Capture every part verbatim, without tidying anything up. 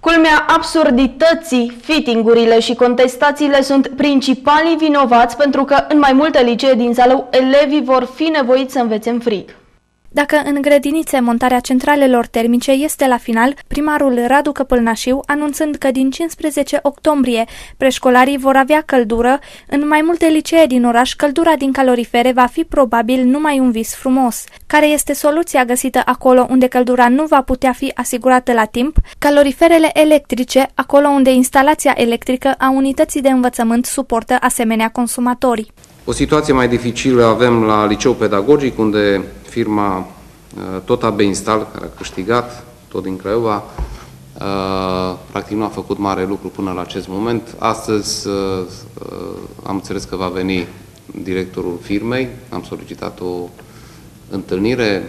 Culmea absurdității, fittingurile și contestațiile sunt principalii vinovați pentru că în mai multe licee din Zalău elevii vor fi nevoiți să învețe în frig. Dacă în grădinițe montarea centralelor termice este la final, primarul Radu Căpâlnașiu anunțând că din cincisprezece octombrie preșcolarii vor avea căldură, în mai multe licee din oraș căldura din calorifere va fi probabil numai un vis frumos. Care este soluția găsită acolo unde căldura nu va putea fi asigurată la timp? Caloriferele electrice, acolo unde instalația electrică a unității de învățământ suportă asemenea consumatori. O situație mai dificilă avem la Liceul Pedagogic, unde firma tot A B Install, care a câștigat, tot din Craiova, practic nu a făcut mare lucru până la acest moment. Astăzi am înțeles că va veni directorul firmei, am solicitat o întâlnire,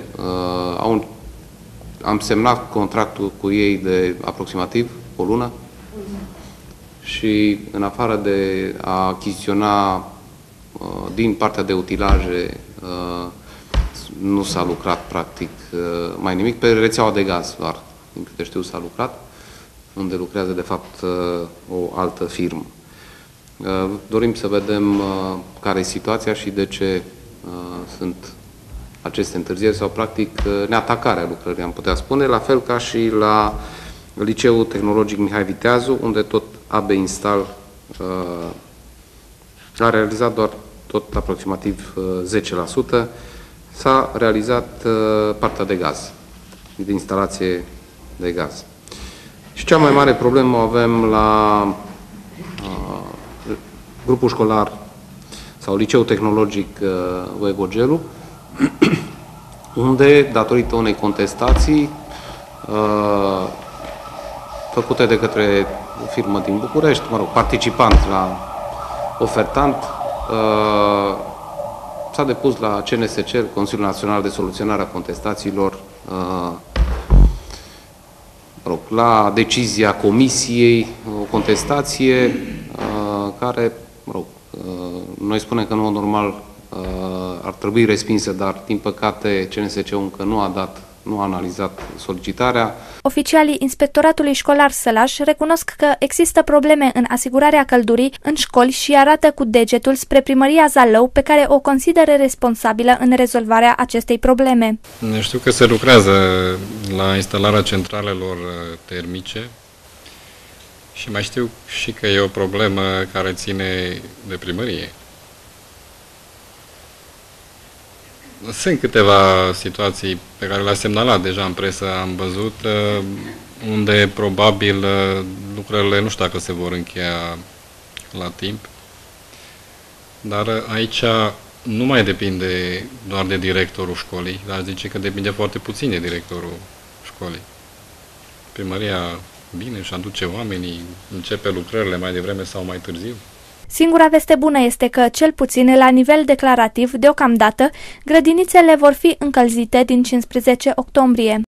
am semnat contractul cu ei de aproximativ o lună și în afară de a achiziționa din partea de utilaje, nu s-a lucrat practic mai nimic. Pe rețeaua de gaz doar, din câte știu, s-a lucrat, unde lucrează de fapt o altă firmă. Dorim să vedem care e situația și de ce sunt aceste întârzieri sau practic neatacarea lucrării, am putea spune, la fel ca și la Liceul Tehnologic Mihai Viteazu, unde tot A B Install a realizat doar tot aproximativ zece la sută, s-a realizat partea de gaz, de instalație de gaz. Și cea mai mare problemă o avem la uh, grupul școlar sau Liceul Tehnologic uh, Voivodelu, unde, datorită unei contestații uh, făcute de către o firmă din București, mă rog, participant la ofertant, uh, s-a depus la C N S C, Consiliul Național de Soluționare a Contestațiilor, uh, mă rog, la decizia Comisiei, o contestație uh, care, mă rog, uh, noi spunem că în mod normal uh, ar trebui respinsă, dar din păcate C N S C-ul încă nu a dat, nu a analizat solicitarea. Oficialii Inspectoratului Școlar Sălaș recunosc că există probleme în asigurarea căldurii în școli și arată cu degetul spre Primăria Zalău, pe care o consideră responsabilă în rezolvarea acestei probleme. Știu că se lucrează la instalarea centralelor termice și mai știu și că e o problemă care ține de primărie. Sunt câteva situații pe care le-a semnalat deja în presă, am văzut, unde probabil lucrările nu știu dacă se vor încheia la timp, dar aici nu mai depinde doar de directorul școlii, dar zice că depinde foarte puțin de directorul școlii. Primăria vine și aduce oamenii, începe lucrările mai devreme sau mai târziu. Singura veste bună este că, cel puțin la nivel declarativ, deocamdată, grădinițele vor fi încălzite din cincisprezece octombrie.